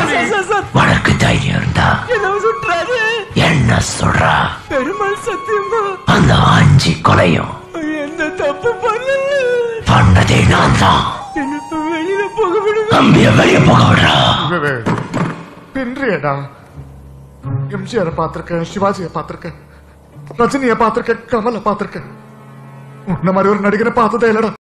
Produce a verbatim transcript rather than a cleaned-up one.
உனக்கு தைரியம் இருந்தா என்ன சொல்றா? பெருமாள் சத்தியமா அந்த அஞ்சு கொலையும் எந்த தப்பு பண்ணதே நான் தான். வெளியில போக விடுங்க. தம்பிய வெளிய போக விடுறா. பின்றியடா. எம்ஜிஆரை பார்த்திருக்கேன், சிவாஜியை பார்த்திருக்கேன், ரஜினியை பார்த்திருக்கேன், கமலை பார்த்திருக்கேன். உன்ன மாதிரி ஒரு நடிகரை பார்த்ததே இல்லடா.